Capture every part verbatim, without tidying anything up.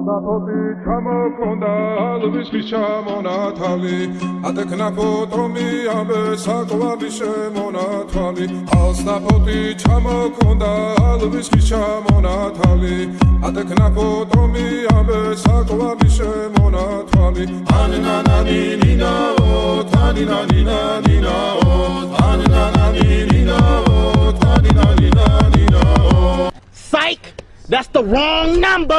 Alsnapoti ჩამოქონდა ალვისთვის ჩამონათალი ატექნა ფოტომი ამბე საკვარი შემონათვალი Alsnapoti ჩამოქონდა ალვისთვის ჩამონათალი ატექნა ფოტომი ამბე საკვარი შემონათვალი ანანანინინაო თანინანინანინაო ანანანინინაო თანინანინანინაო Psych! That's the wrong number!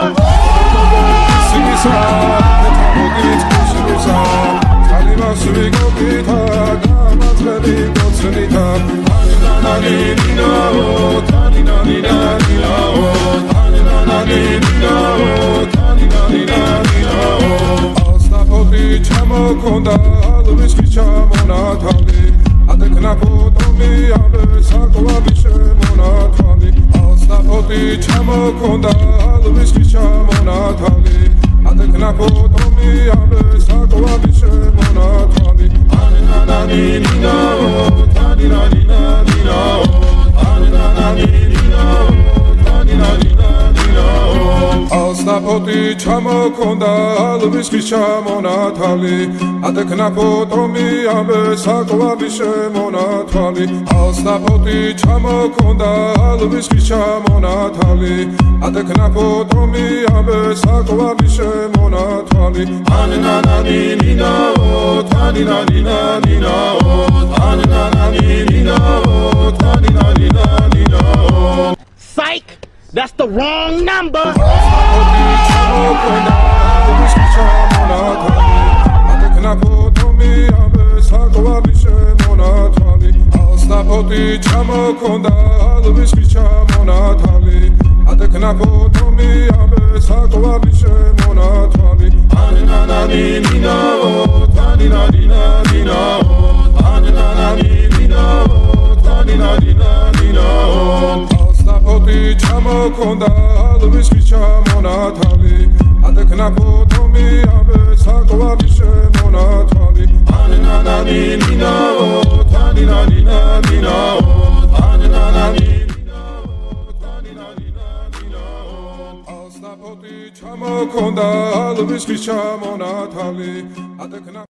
Alsnapoti ჩამოქონდა ალვისთვის ჩამონათალი ატექნა ფოტომი ამბე საკვარი შემონათვალი Alsnapoti ჩამოქონდა ალვისთვის ჩამონათალი ატექნა ფოტომი ამბე საკვარი შემონათვალი ანანანინინაო თანინანინანინაო ანანანინინაო თანინანინანინაო Alsnapoti ჩამოქონდა ალვისთვის ჩამონათალი ატექნა ფოტომი ამბე საკვარი შემონათვალი Alsnapoti ჩამოქონდა ალვისთვის ჩამონათალი ატექნა ფოტომი ამბე საკვარი შემონათვალი ანანანინინაო თანინანინანინაო ანანანინინაო თანინანინანინაო Psych! That's the wrong number! Alsnapoti ჩამოქონდა ალვისთვის ჩამონათალი ატექნა ფოტომი ამბე საკვარი შემონათვალი ანანანინინაო თანინანინანინაო ანანანინინაო თანინანინანინაო Alsnapoti ჩამოქონდა ალვისთვის ჩამონათალი ატექნა ფოტომი ამბე საკვარი შემონათვალი ანანანინინაო თანინანინანინაო ანანანინინაო თანინანინანინაო Alsnapoti ჩამოქონდა ალვისთვის ჩამონათალი ატექნა